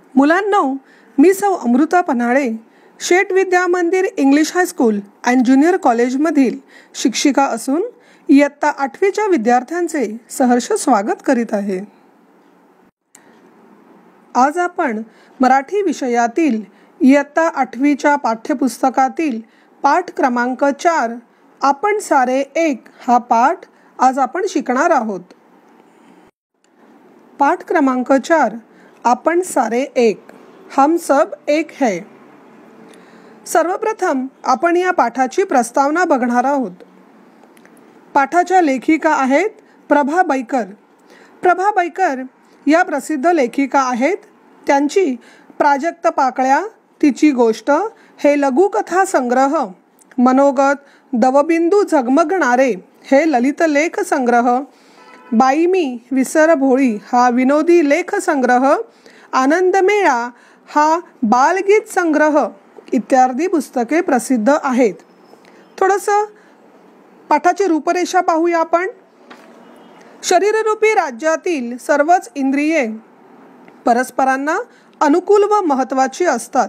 मुलांनो, मी सौ अमृता पन्हाळे, शेठ विद्या मंदिर इंग्लिश हायस्कूल अँड ज्युनियर कॉलेजमधील शिक्षिका असून इयत्ता 8वीच्या विद्यार्थ्यांचे सहर्ष स्वागत करीत आहे. आज आपण मराठी विषयातील इयत्ता 8वीच्या पाठ्यपुस्तकातील पाठ क्रमांक 4 आपण सारे एक हा पाठ आज आपण शिकणार आहोत. पाठ क्रमांक 4 आपण सारे एक, हम सब एक है. सर्वप्रथम आपण या पाठाची प्रस्तावना बघणार आहोत. पाठाच्या लेखिका आहेत प्रभा बैकर. प्रभा बैकर या प्रसिद्ध लेखिका आहेत. त्यांची प्राजक्त पाकळ्या, तिची गोष्ट हे लघुकथा संग्रह, मनोगत, दवबिंदू झगमगणारे हे ललित लेख संग्रह, बाई मी विसर भोळी हा विनोदी लेख संग्रह, आनंदमेळा हा बालगीत संग्रह इत्यादी पुस्तके प्रसिद्ध आहेत. थोडंसं पाठाची रूपरेषा पाहूया आपण. शरीररूपी राज्यातील सर्वच इंद्रिये परस्परांना अनुकूल व महत्त्वाची असतात.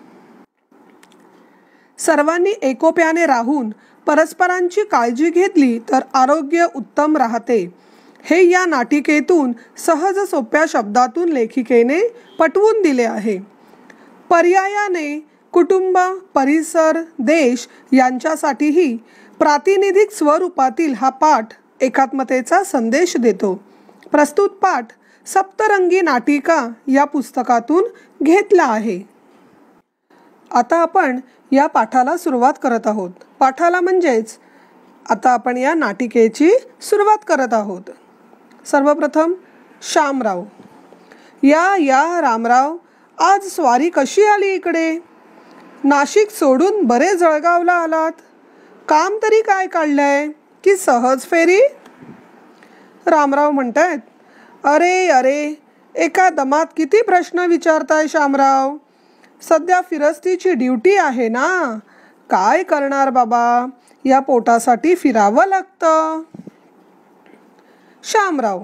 सर्वांनी एकोप्याने राहून परस्परांची काळजी घेतली तर आरोग्य उत्तम राहते. हे या नाटिकेतून सहज सोप्या शब्दातून लेखिकेने पटवून दिले आहे. पर्यायाने कुटुंब, परिसर, देश यांच्यासाठीही प्रातिनिधिक स्वरूपातील हा पाठ एकात्मतेचा संदेश देतो. प्रस्तुत पाठ सप्तरंगी नाटिका या पुस्तकातून घेतला आहे. आता आपण या पाठाला सुरुवात करत आहोत. पाठाला म्हणजेच आता आपण या नाटिकेची सुरुवात करत आहोत. सर्वप्रथम शामराव. या रामराव, आज स्वारी कशी आली इकडे? नाशिक सोडून बरे जळगावला आलात. काम तरी काय काढलंय की सहज फेरी? रामराव म्हणतायत, अरे एका दमात किती प्रश्न विचारताय शामराव. सध्या फिरस्तीची ड्युटी आहे ना. काय करणार बाबा, या पोटासाठी फिरावं लागतं. शामराव,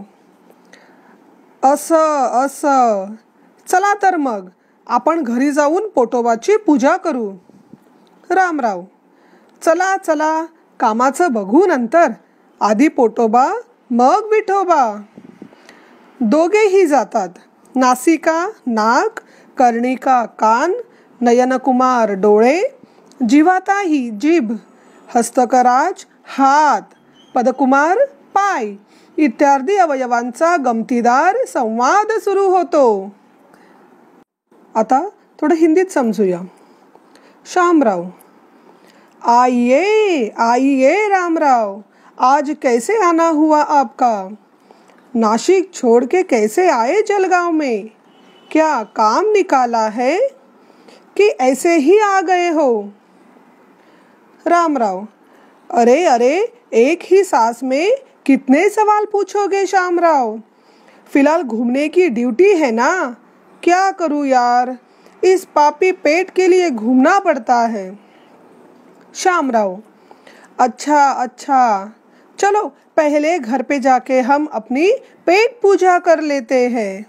असं चला तर मग आपण घरी जाऊन पोटोबाची पूजा करू. रामराव, चला कामाचं बघू नंतर. आधी पोटोबा मग विठोबा. दोघेही जातात. नासिका नाक, कर्णिका कान, नयनकुमार डोळे, जिव्हाताई जीभ, हस्तकराज हात, पदकुमार पाय इत्यादी अवयवांचा गमतीदार संवाद सुरू होतो. आता थोडं हिंदीत समजूया. शामराव, आइए रामराव, आज कैसे आना हुआ आपका? नासिक छोड़ के कैसे आए जलगांव में? क्या काम निकाला है कि ऐसे ही आ गए हो? रामराव, अरे एक ही सांस में कितने सवाल पूछोगे शामराव? फिलहाल घूमने की ड्यूटी है ना. क्या करूँ यार, इस पापी पेट के लिए घूमना पड़ता है. शामराव, अच्छा चलो पहले घर पे जाके हम अपनी पेट पूजा कर लेते हैं.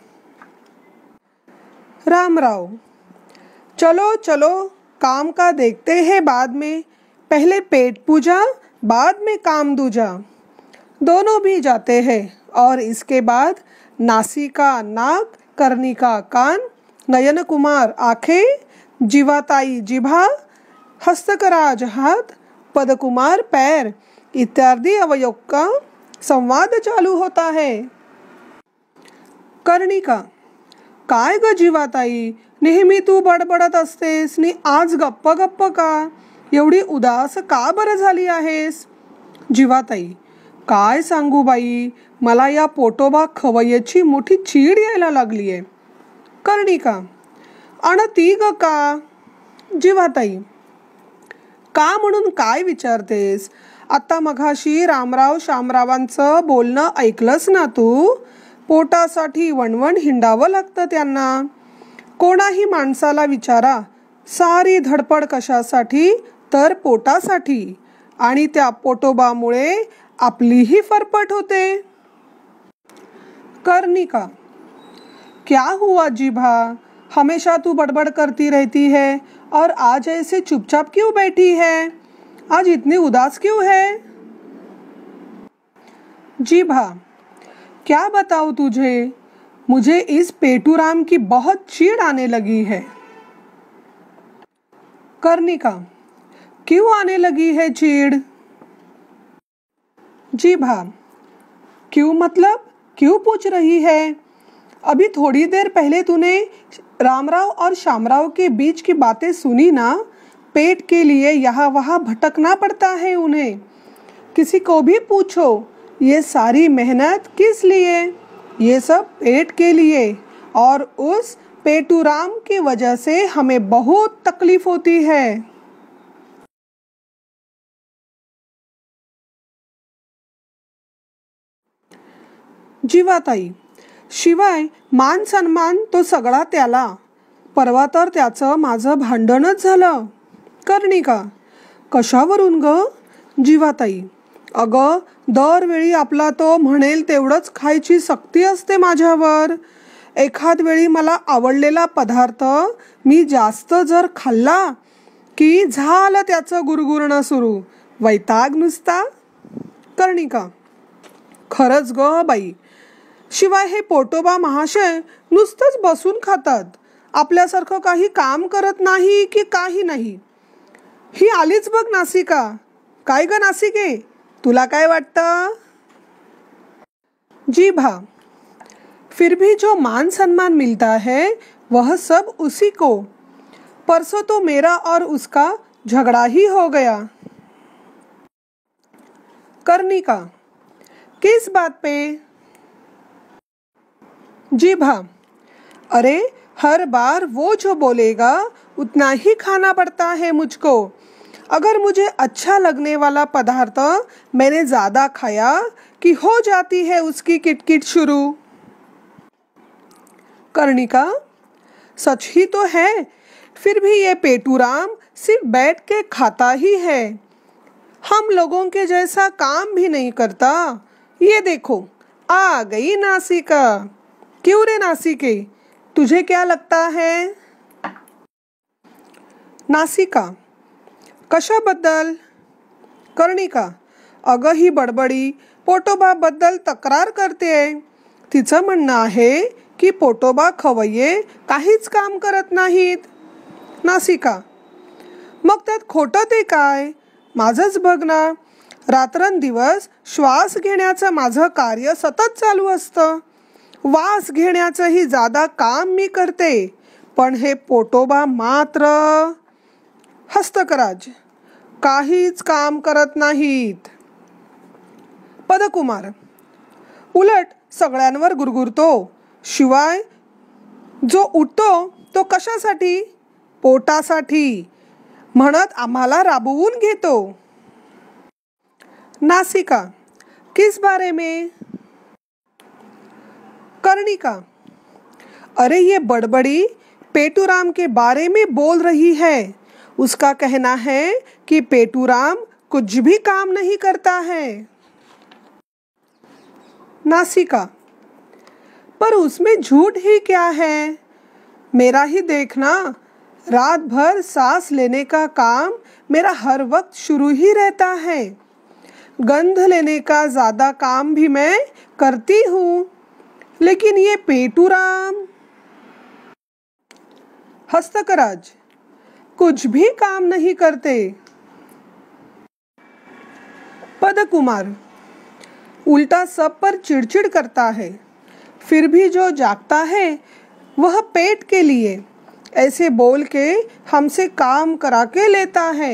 रामराव, चलो काम का देखते हैं बाद में. पहले पेट पूजा बाद में काम दूजा. दोनों भी जाते हैं और इसके बाद नासिका नाक, कर्णिका कान, नयन कुमार आँखें, जिवाताई जिभा, हस्तकराज हाथ, पदकुमार पैर इत्यादि अवयव का संवाद चालू होता है. कर्णिका, काय ग जिवाताई, नेहमी तू बडबडत असतेस नि आज गप्प का? एवढी उदास का बरं झाली आहेस? जिवाताई, काय सांगू बाई, मला या पोटोबा खवय्याची मोठी चीड यायला लागलीये. कर्णिका, अन ती ग का? जिवाताई, का म्हणून काय विचारतेस? आता मघाशी रामराव शामरावांचं बोलणं ऐकलंस ना तू? पोटासाठी वणवण हिंडावं लागतं त्यांना. कोणाही माणसाला विचारा, सारी धडपड कशासाठी? तर पोटासाठी. आणि त्या पोटोबामुळे आपलीही फरफट होते. कर्णिका, क्या हुआ जिभा, हमेशा तू बड़बड़ करती रहती है और आज ऐसे चुपचाप क्यों बैठी है? आज इतनी उदास क्यों है? जीभा, क्या बताऊं तुझे, मुझे इस पेटूराम की बहुत चिढ़ आने लगी है। कर्णिका, क्यों आने लगी है चिढ़? जीभा, क्यों मतलब क्यों पूछ रही है? अभी थोड़ी देर पहले तूने रामराव और श्यामराव के बीच की बातें सुनी ना। पेट के लिए यहाँ वहाँ भटकना पड़ता है उन्हें। किसी को भी पूछो, ये सारी मेहनत किस लिए? ये सब पेट के लिए, और उस पेटूराम की वजह से हमें बहुत तकलीफ होती है। जीवाताई, शिवाय मान सन्मान तो सगळा त्याला, परवा तर त्याचं माझं भांडणच झालं। कर्णिका, कशावरून ग? जीवाताई, अगं दरवेळी आपला तो म्हणेल तेवढंच खायची सक्ती असते माझ्यावर। एखाद वेळी मला आवडलेला पदार्थ मी जास्त जर खाल्ला की झालं त्याचं गुरगुरणं सुरू, वैताग नुसता। कर्णिका, खरंच ग बाई, शिवाय हे पोटोबा महाशय नुसतंच बसून खातात, आपल्यासारखं काही काम करत नाही की काही नाही। ही आलीच बघ नासिका। काय ग नासिके, तुला काय वाटतं? जीभा, फिर भी जो मान सम्मान मिलता है वह सब उसी को। परसों तो मेरा और उसका झगड़ा ही हो गया। कर्णिका, किस बात पे? जीभा, अरे हर बार वो जो बोलेगा उतना ही खाना पड़ता है मुझको। अगर मुझे अच्छा लगने वाला पदार्थ मैंने ज़्यादा खाया कि हो जाती है उसकी किटकिट शुरू। कर्णिका, सच ही तो है, फिर भी ये पेटूराम सिर्फ बैठ के खाता ही है, हम लोगों के जैसा काम भी नहीं करता। ये देखो आ गई नासिका। क्यों रे नासिके, तुझे क्या लगता है? नासिका, कशाबद्दल? कर्णिका, अगं ही बडबडी पोटोबाबद्दल तक्रार करते। तिचं म्हणणं आहे की पोटोबा खवय्ये काहीच काम करत नाहीत। नासिका, मग त्यात खोटं ते काय? माझंच बघ ना, रात्रंदिवस श्वास घेण्याचं माझं कार्य सतत चालू असतं, वास घेण्याचंही जादा काम मी करते, पण हे पोटोबा मात्र हस्तकराज काहीच काम करत नाहीत। पदकुमार, उलट सगळ्यांवर गुरगुरतो, शिवाय जो उठतो तो कशासाठी? पोटासाठी, म्हणत आम्हाला राबवून घेतो। नासिका, किस बारे में? कर्णिका, अरे ये बड़बड़ी पेटूराम के बारे में बोल रही है। उसका कहना है कि पेटूराम कुछ भी काम नहीं करता है। नासिका, पर उसमें झूठ ही क्या है? मेरा ही देखना, रात भर सांस लेने का काम मेरा हर वक्त शुरू ही रहता है। गंध लेने का ज़्यादा काम भी मैं करती हूँ, लेकिन ये पेटूराम हस्तकराज कुछ भी काम नहीं करते। पदकुमार, उल्टा सब पर चिड़चिड़ करता है, फिर भी जो जागता है वह पेट के लिए, ऐसे बोल के हमसे काम करा के लेता है।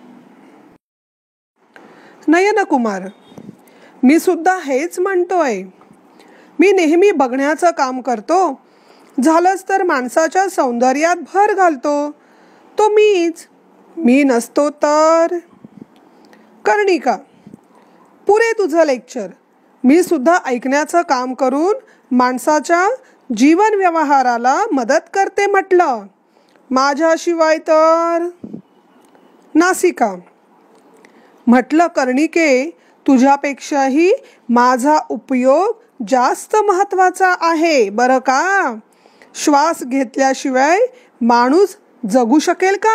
नयन कुमार, मी सुद्धा हेच म्हणतोय। मी नेहमी बघण्याचं काम करतो, झालंच तर माणसाच्या सौंदर्यात भर घालतो, तो मीच, मी नसतो तर। कर्णिका, पुरे तुझं लेक्चर, मी सुद्धा ऐकण्याचं काम करून माणसाच्या जीवन व्यवहाराला मदत करते म्हटलं, माझ्याशिवाय तर। नासिका, म्हटलं कर्णिके, तुझ्यापेक्षाही माझा उपयोग जास्त महत्त्वाचा आहे बरं का। श्वास घेतल्याशिवाय माणूस जगू शकेल का?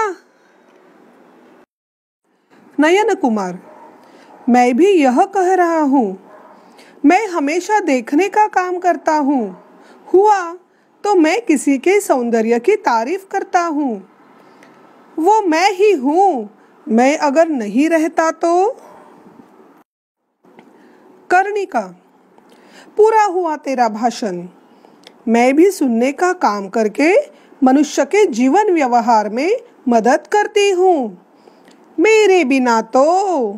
नयन कुमार, मैं भी यह कह रहा हूँ। मैं हमेशा देखने का काम करता हूँ। हुआ तो मैं किसी के सौंदर्य की तारीफ करता हूँ। वो मैं ही हूँ। मैं अगर नहीं रहता तो? कर्णिका, पूरा हुआ तेरा भाषण। मैं भी सुनने का काम करके मनुष्य के जीवन व्यवहार में मदद करती हूँ। मेरे बिना तो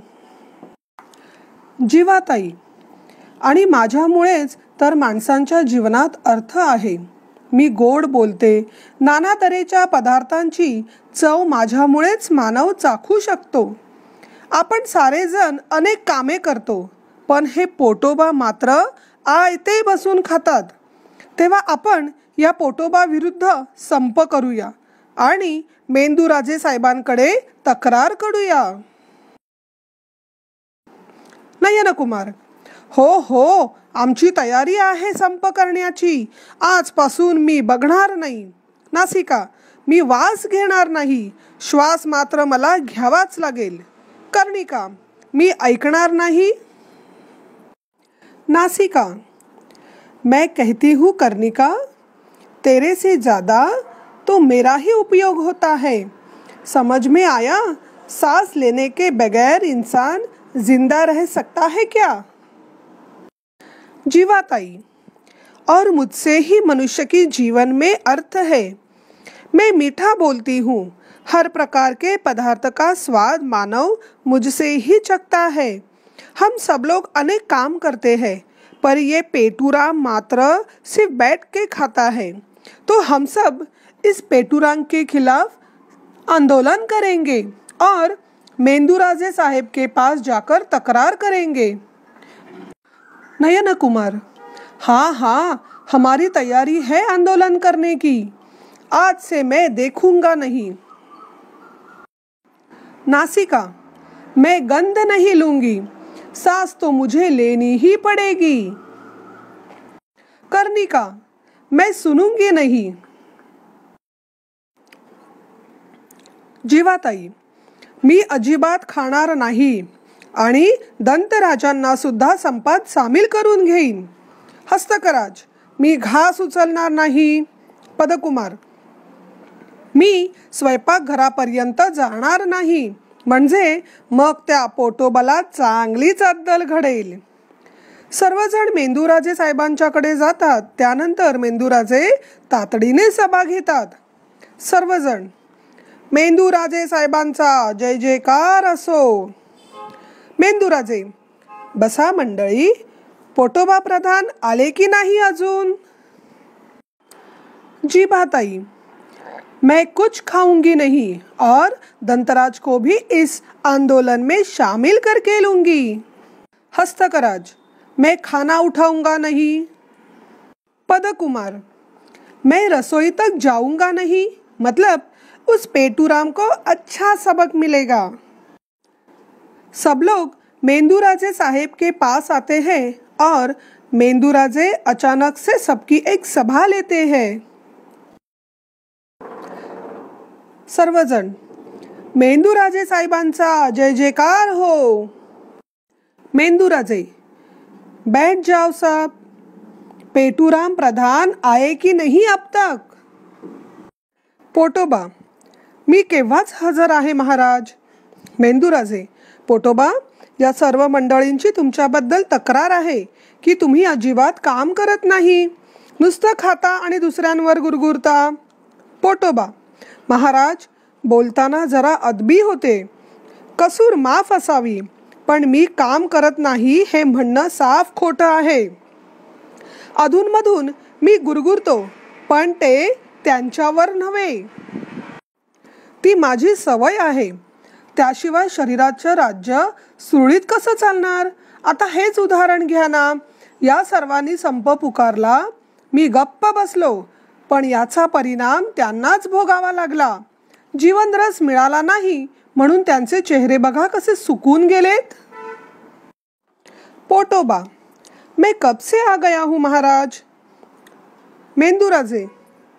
जीवाताई, आणि माझ्यामुळेच तर माणसांच्या जीवनात अर्थ आहे। मी गोड बोलते, नाना तऱ्हेच्या पदार्थांची चव माझ्यामुळेच मानव चाखू शकतो। आपण सारेजण अनेक कामे करतो, पण हे पोटोबा मात्र आयते बसून खातात। तेव्हा आपण या पोटोबा विरुद्ध संप करूया आणि मेंदूराजे साहेबांकडे तक्रार करूया। नयन कुमार, हो हो, आमची तयारी आहे संप करण्याची। आजपासून मी बघणार नाही। नासिका, मी वास घेणार नाही। श्वास मात्र मला घ्यावाच लागेल। कर्णिका, मी ऐकणार नाही। नासिका, मैं कहती हूँ कर्णिका, तेरे से ज़्यादा तो मेरा ही उपयोग होता है। समझ में आया? सांस लेने के बगैर इंसान जिंदा रह सकता है क्या? जीवाताई, और मुझसे ही मनुष्य की जीवन में अर्थ है। मैं मीठा बोलती हूँ। हर प्रकार के पदार्थ का स्वाद मानव मुझसे ही चखता है। हम सब लोग अनेक काम करते हैं, पर ये पेटूराम मात्र सिर्फ बैठ के खाता है। तो हम सब इस पेटूराम के खिलाफ आंदोलन करेंगे और मेंदूराजे साहेब के पास जाकर तकरार करेंगे। नयन कुमार, हाँ हाँ, हमारी तैयारी है आंदोलन करने की। आज से मैं देखूंगा नहीं। नासिका, मैं गंध नहीं लूंगी। सांस तो मुझे लेनी ही पड़ेगी। कर्णिका, मैं सुनूंगी नहीं। जीवाताई, मी अजिबात खाणार नाही आणि दंतराजांना सुद्धा संपात सामील करून घेईन। हस्तकराज, मी घास उचलणार नाही। पदकुमार, मी स्वयंपाकघरापर्यंत जाणार नाही, म्हणजे मग त्या पोटोबाला चांगलीच अद्दल घडेल। सर्वजण मेंदूराजे साहेबांच्याकडे जातात। त्यानंतर मेंदूराजे तातडीने सभा घेतात। सर्वजण, मेंदूराजे साहेबांचा जय जयकार असो। मेंदूराजे, बसा मंडळी, पोटोबा प्रधान आले की नाही अजून? जीभाताई, मैं कुछ खाऊंगी नहीं और दंतराज को भी इस आंदोलन में शामिल करके लूंगी। हस्तकराज, मैं खाना उठाऊंगा नहीं। पदकुमार, मैं रसोई तक जाऊंगा नहीं, मतलब उस पेटूराम को अच्छा सबक मिलेगा। सब लोग मेंदूराजे साहेब के पास आते हैं और मेंदूराजे अचानक से सबकी एक सभा लेते हैं। सर्वजण, मेंदूराजे साहेबांचा जय जयकार हो। मेंदूराजे, बैठ जाओ सब। पेटूराम प्रधान आए की नहीं अब तक? पोटोबा, मी केव्हाच हजर आहे महाराज। मेंदूराजे, पोटोबा, या सर्व मंडळींची तुमच्याबद्दल तक्रार आहे की तुम्ही अजिबात काम करत नाही, नुसतं खाता आणि दुसऱ्यांवर गुरगुरता। पोटोबा, महाराज, बोलताना जरा अदबी होते। कसूर माफ असावी, पण मी काम करत नाही हे म्हणणं साफ खोटं आहे। अधूनमधून मी गुरगुरतो, पण ते त्यांच्यावर नव्हे। ती माझी सवय आहे। त्याशिवाय शरीराचं राज्य सुरळीत कसं चालणार? आता हेच उदाहरण घ्या ना। या सर्वांनी संप पुकारला, मी गप्प बसलो, पण याचा परिणाम त्यांनाच भोगावा लागला। जीवनरस मिळाला नाही, म्हणून त्यांचे चेहरे बघा कसे सुकून गेलेत। पोटोबा, मैं कब से आ गया हूँ महाराज। मेंदूराजे,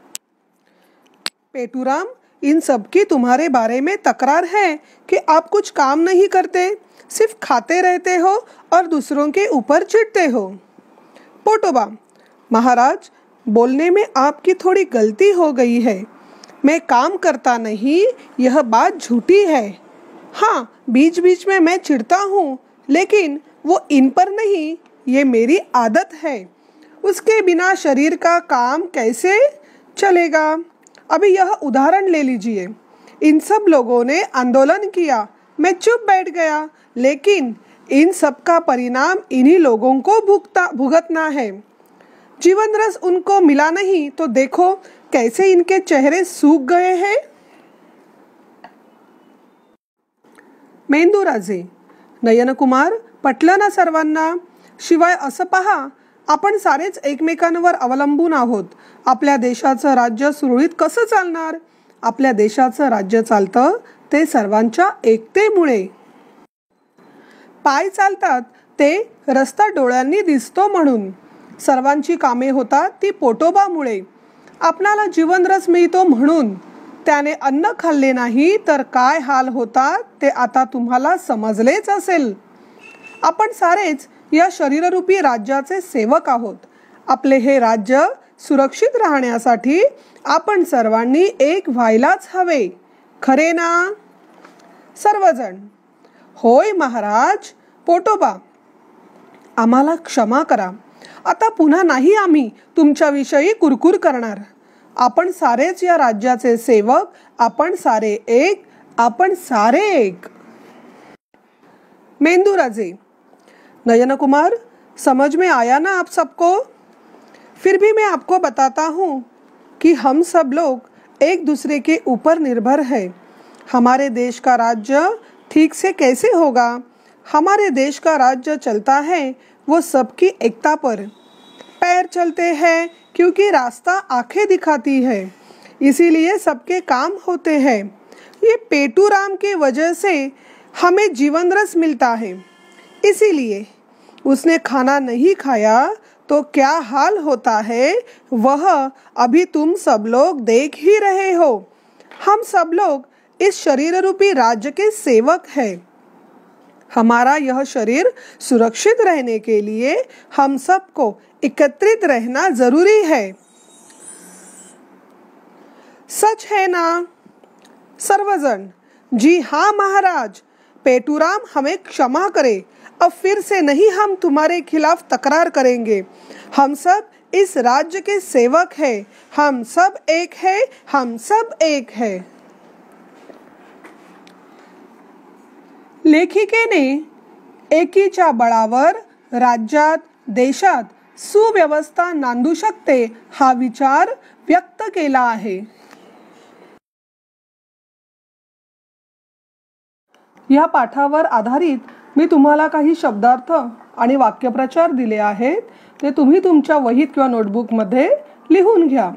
पेटूराम, इन सब की तुम्हारे बारे में तकरार है कि आप कुछ काम नहीं करते, सिर्फ खाते रहते हो और दूसरों के ऊपर चिढ़ते हो। पोटोबा, महाराज, बोलने में आपकी थोड़ी गलती हो गई है। मैं काम करता नहीं, यह बात झूठी है। हाँ, बीच बीच में मैं चिढ़ता हूँ, लेकिन वो इन पर नहीं, ये मेरी आदत है। उसके बिना शरीर का काम कैसे चलेगा? अभी यह उदाहरण ले लीजिए। इन सब लोगों ने आंदोलन किया, मैं चुप बैठ गया, लेकिन इन सब का परिणाम इन्हीं लोगों को भुगतना है। जीवन रस उनको मिला नहीं तो देखो कैसे इनके चेहरे सूख गए हैं। मेंदूराजे, नयनकुमार, पटलं ना सर्वांना? शिवाय असं पहा, आपण सारेच एकमेकांवर अवलंबून आहोत. आपल्या देशाचं राज्य सुरळीत कसं चालणार? आपल्या देशाचं राज्य चालतं ते सर्वांच्या एकतेमुळे. पाय चालतात ते रस्ता डोळ्यांनी दिसतो म्हणून. सर्वांची कामे होतात ती पोटोबामुळे. आपणाला जीवनरस मिळतो म्हणून. त्याने अन्न खाल्ले नाही तर काय हाल होतात ते आता तुम्हाला समजलेच असेल. आपण सारेच या शरीररूपी राज्याचे सेवक आहोत. आपले हे राज्य सुरक्षित राहण्यासाठी आपण सर्वांनी एक व्हायलाच हवे. खरे ना? सर्वजण, होय महाराज. पोटोबा, आम्हाला क्षमा करा. आता पुन्हा नाही आम्ही तुमच्याविषयी कुरकुर करणार. आपण सारेच या राज्याचे सेवक. आपण सारे एक. आपण सारे एक. मेंदूराजे, नयनकुमार, समझ में आया ना आप सबको? फिर भी मैं आपको बताता हूँ कि हम सब लोग एक दूसरे के ऊपर निर्भर है. हमारे देश का राज्य ठीक से कैसे होगा? हमारे देश का राज्य चलता है वो सबकी एकता पर. पैर चलते हैं क्योंकि रास्ता आंखें दिखाती है, इसीलिए सबके काम होते हैं. ये पेटूराम की वजह से हमें जीवन रस मिलता है. इसीलिए उसने खाना नहीं खाया तो क्या हाल होता है वह अभी तुम सब लोग देख ही रहे हो. हम सब लोग इस शरीर रूपी राज्य के सेवक हैं. हमारा यह शरीर सुरक्षित रहने के लिए हम सबको एकत्रित रहना जरूरी है. सच है ना? सर्वजन, जी हाँ महाराज. पेटूराम, हमें क्षमा करे. अब फिर से नहीं हम तुम्हारे खिलाफ तकरार करेंगे. हम सब इस राज्य के सेवक हैं. हम सब एक है. हम सब एक है. लेखिकेने एकीच्या बळावर राज्यात, देशात सुव्यवस्था नांदू शकते हा विचार व्यक्त केला आहे. या पाठावर आधारित मी तुम्हाला काही शब्दार्थ आणि वाक्यप्रचार दिले आहेत. ते तुम्ही तुमच्या वहीत किंवा नोटबुकमध्ये लिहून घ्या.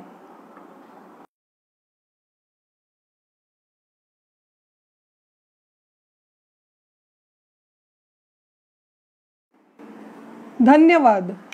धन्यवाद.